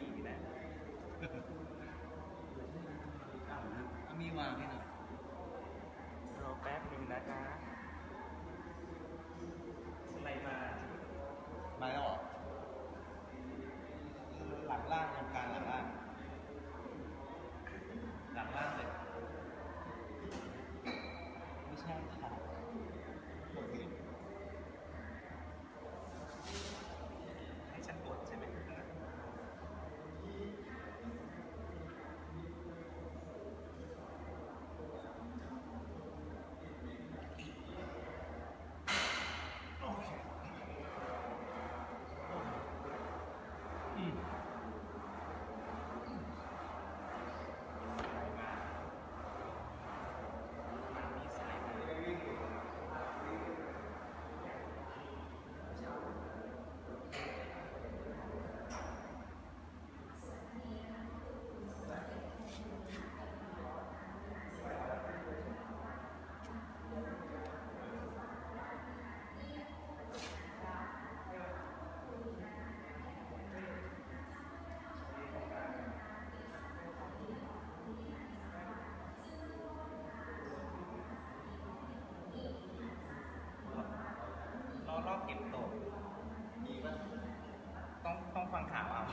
อีกนะเอามีวางให้หน่อยรอแป๊บหนึ่งนะคะสไลด์มาแล้วเหรอหลังล่างตรงกลางหลังล่างเลยไม่ใช่ค่ะโอเคให้ฉันกดใช่ไหมรอบเก็บตกดีป่ะต้องฟังข่าวเอา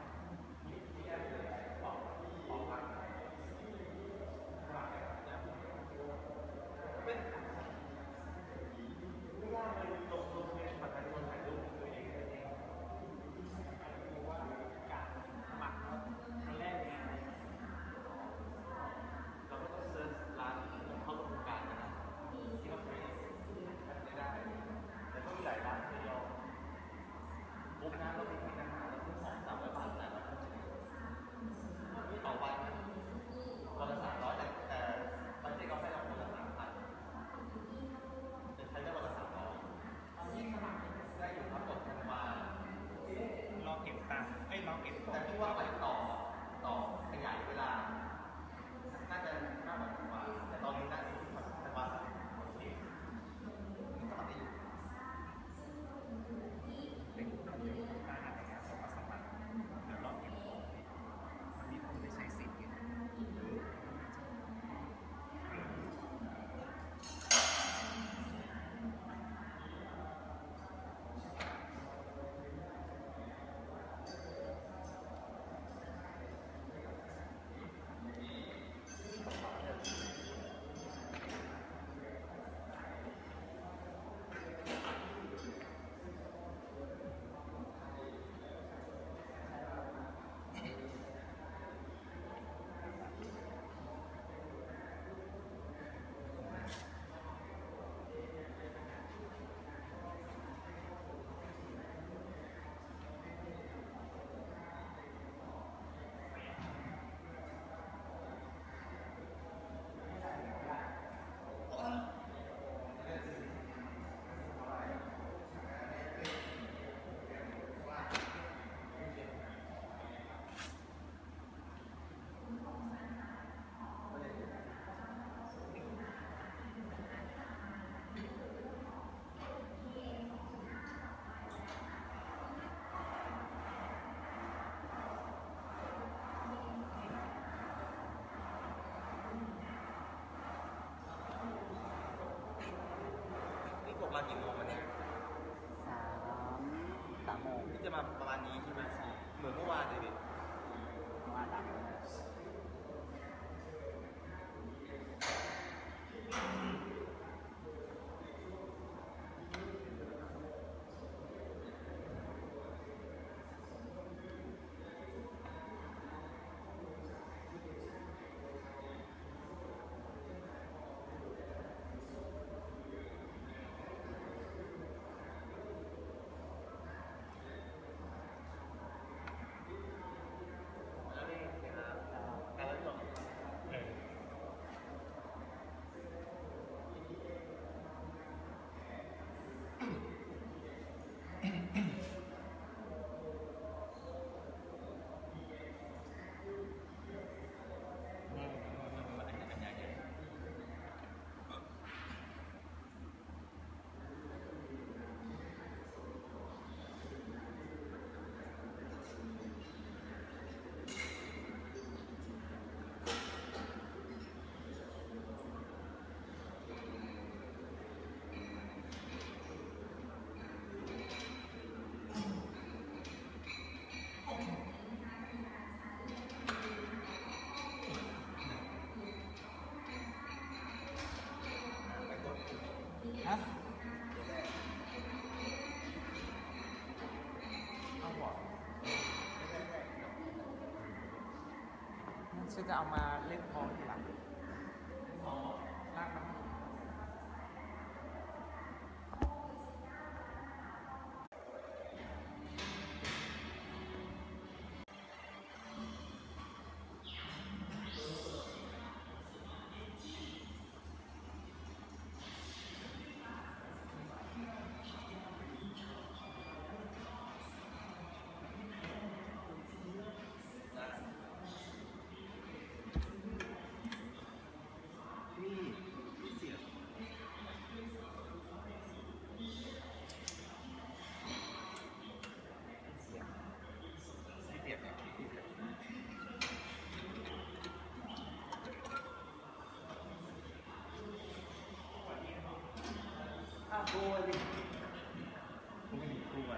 รอบเก็บตังค์รอบเก็บแต่ที่ว่าไปต่อขยายเวลาน่าจะน่ากว่าแต่ตอนนี้น่าจะที่มันว่าโอเคมันก็ไม่อยู่เป็นคนเดียวกับการอะไรเงี้ยสองสมัครเดี๋ยวรอบเก็บของมันมีคนไปใช้สิทธิ์มากี่โมงวันนี้ 3 โมงที่จะมาประมาณนี้ใช่ไหมเหมือนเมื่อวานเลยดิมา3 โมงคือจะเอามาเล่นคล้องทีหลังลากมันนี่เสียบเสียบเนี่ยโอ้ยดิกูไม่มีคู่ไว้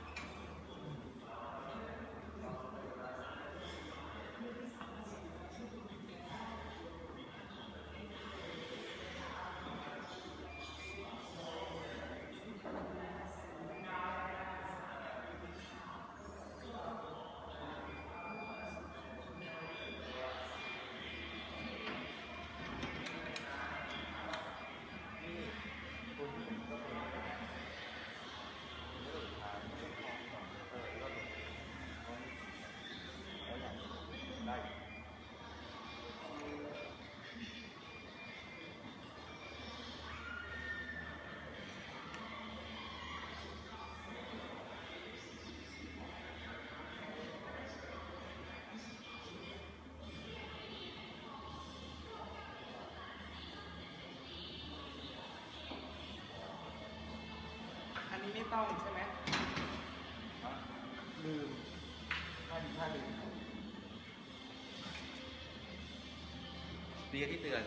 อันนี้ไม่ต้องใช่ไหมลืมถ้าลืมเรียนที่เตือน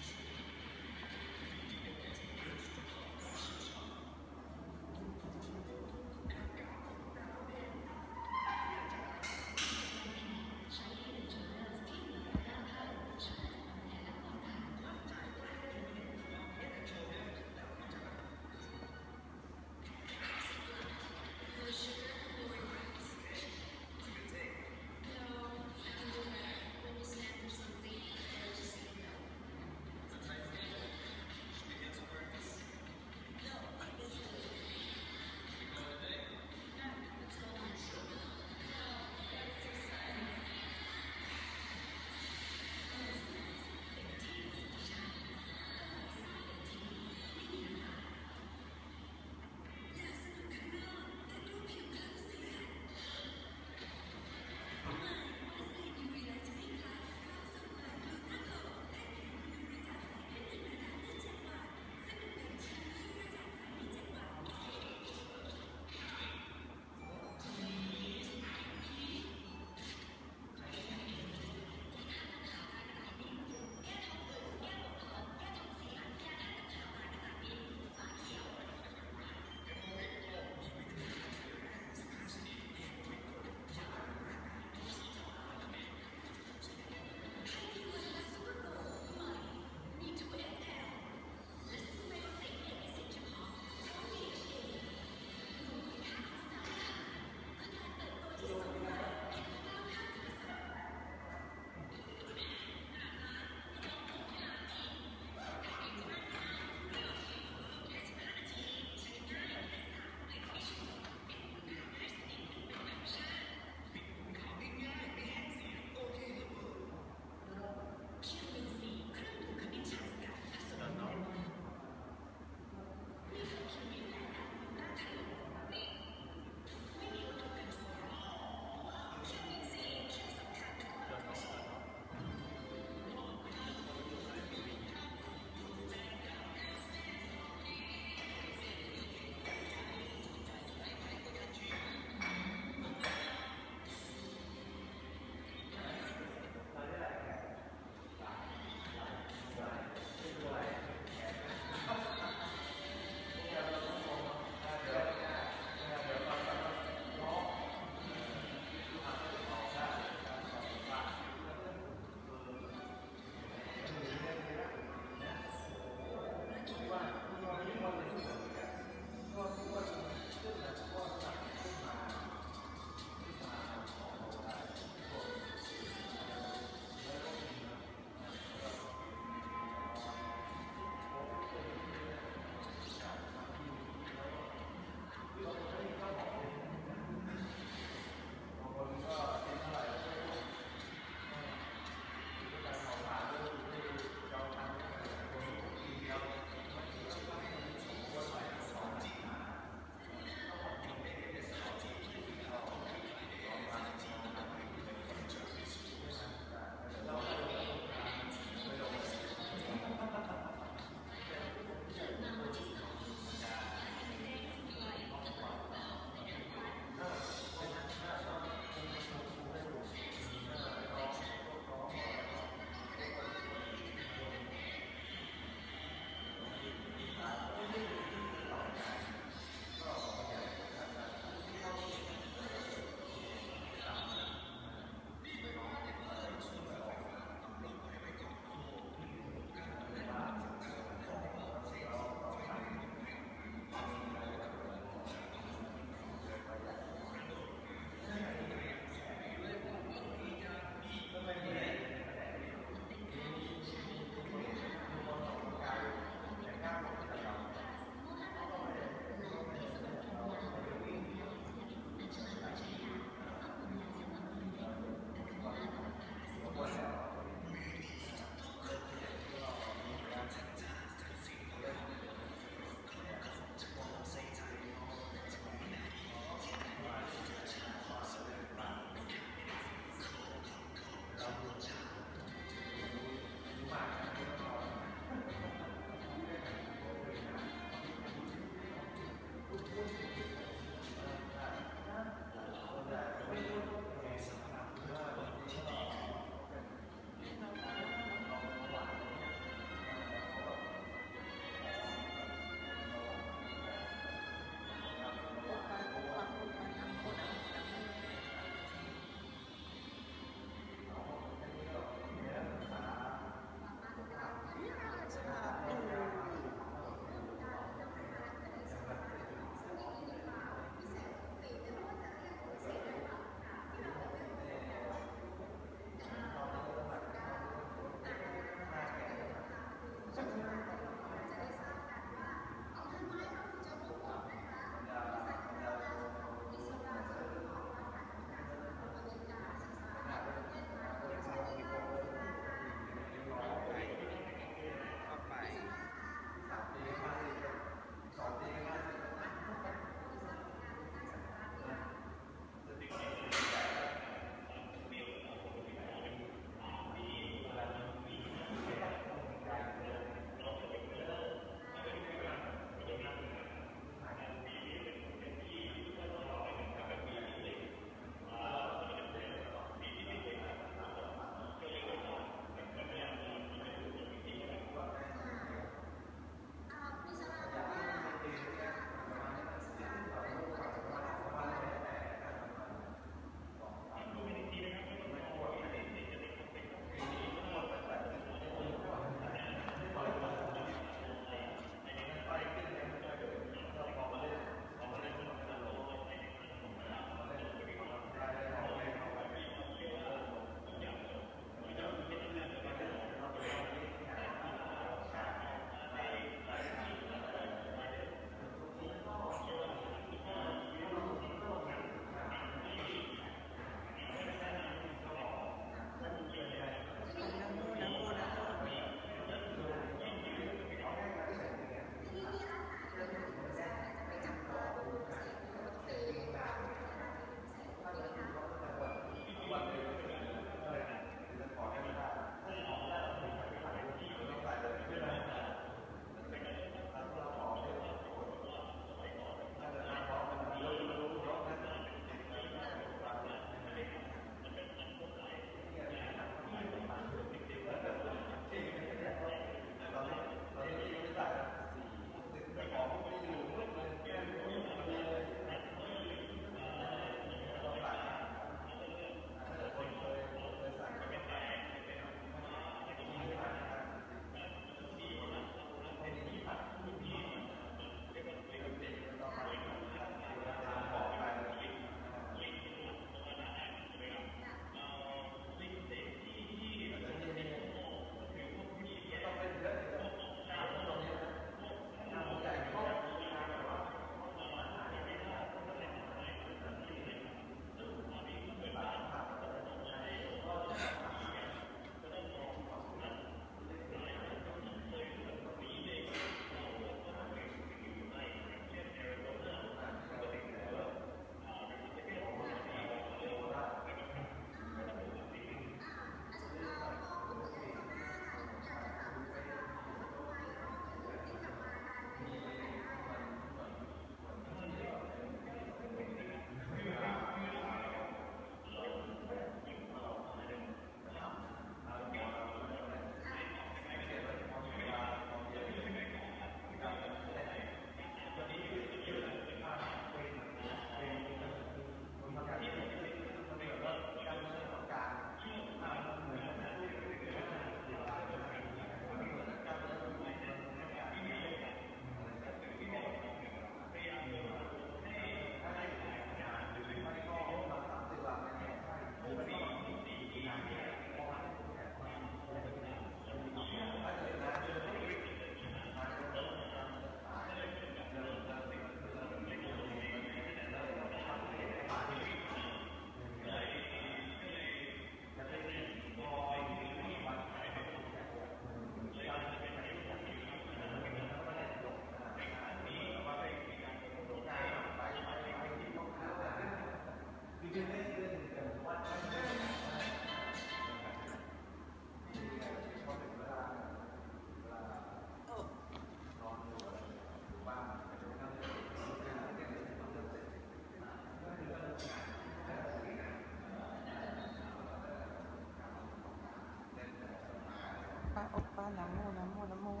น้ำโมน้ำโมน้ำโม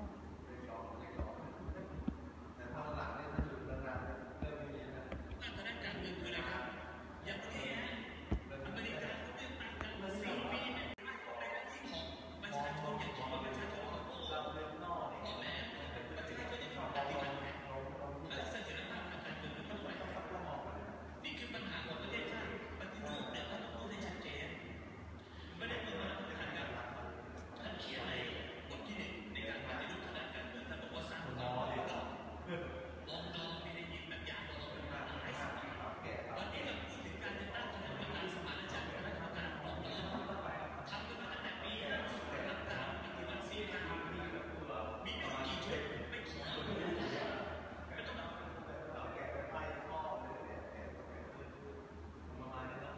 แต่พอหลังเนี่ยถ้าอยู่นานๆเริ่มไม่มีนะทางด้านการเมืองคืออะไรครับอย่างนี้อเมริกาเขาเลือกตั้งกันมา4 ปีเนี่ยประชาชนอย่างที่ว่าประชาชนเราเลือกนอกเนี่ยแม้ประชาชนยังต้องการที่จะและเสถียรภาพทางการเมืองมันต้องไปนี่คือปัญหาของประเทศชาติปฏิรูปเนี่ยเราต้องพูดให้ชัดเจนไม่ได้ประมาทท่านครับท่านเขียนในบทที่1ในการปฏิรูปทางด้านการเมืองท่านบอกว่าสร้างองค์กรหรือองค์กรไม่ได้ยินแบบอย่างเราเป็นมาหลายสมัยวันนี้เราพูดถึงการจะตั้งคณะกรรมการสมานฉันท์คณะกรรมการปกครองทำกันมาตั้งแต่ปีแล้วหลักการปฏิวัติ4 ปีมีไม่กี่ชุดไม่กี่คนไม่ต้องเราแก้ไปข้อเลยประมาณนี้แล้ว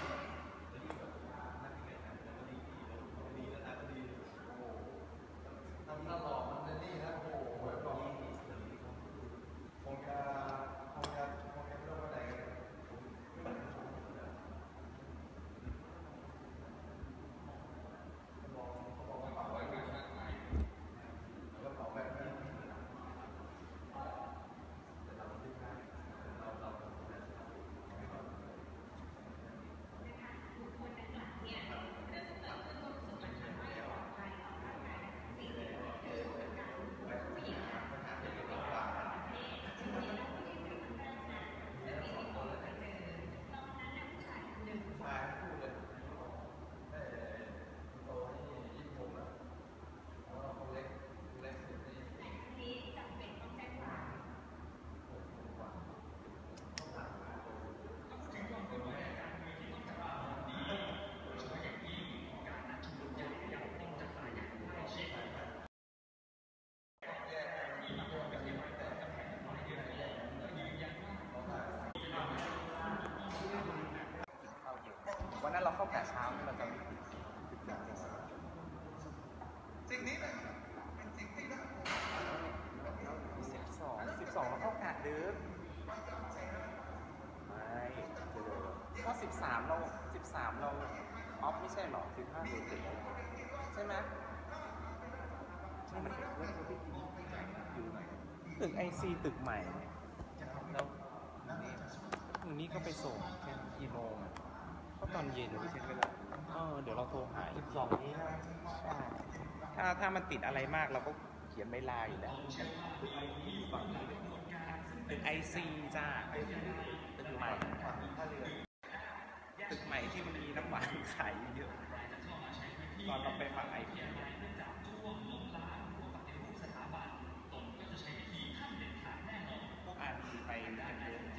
ถ้าหลอกมันจะนี่นะโอ้โหแบบนี้คงจะไม่รู้ว่าไหนเขาบอกว่าเป่าไว้การชาติไทยแล้วเป่าแบบนี้แต่เราไม่ได้เราวันนั้นเราเข้ากะเช้าเราจะสิ่งนี้เป็นสิ่งที่น่า 12เราเข้ากะดึกไม่ก็13เราออฟไม่ใช่หรอ15ดูติดใช่ไหมใช่ไหมอยู่ตึกICตึกใหม่แล้ววันนี้ก็ไปส่งแค่กี่โมงอ่ะก็ตอนเย็นไม่ใช่เวลาเดี๋ยวเราโทรหา12นี้นะใช่ถ้ามันติดอะไรมากเราก็เขียนใบลาอยู่แล้วตึกICจ้าตึกใหม่ตึกใหม่ที่มันมีน้ำหวานขายเยอะตอนเราไปฝั่งICพวกอาร์ทีไปกันเยอะ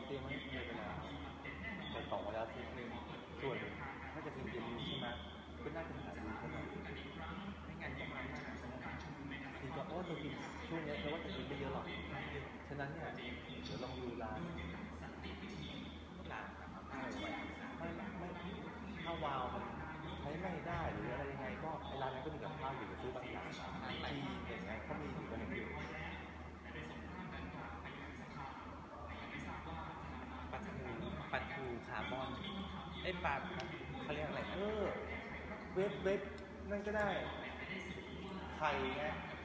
เตรียมไว้เยอะไปแล้วแต่ต่อมาแล้วทีนึงส่วนถ้าจะเป็นเย็นนี้ใช่ไหมก็น่าจะหาดูกันหน่อยไม่งั้นประมาณทีก็โอ้เรากินช่วงนี้เราว่าจะกินไม่เยอะหรอกฉะนั้นเนี่ยเดี๋ยวลองดูร้านไม่ถ้าวาวมันใช้ไม่ได้หรืออะไรยังไงก็ไอ้ร้านนั้นก็มีกับข้าวอยู่ซื้อบางอย่างที่อย่างเงี้ยเขามีอยู่กันอยู่ปลาทูคาร์บอนไอ้ปลาเขาเรียกอะไรนะเว็บนั่นก็ได้ไข่ไง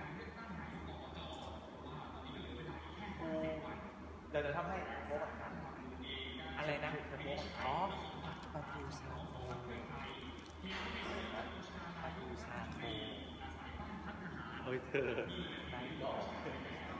เดี๋ยวทำให้โบ๊ะอะไรนะอ๋อปลาทูชาโคปลาทูชาโคเฮ้ยเธอได้ก่อน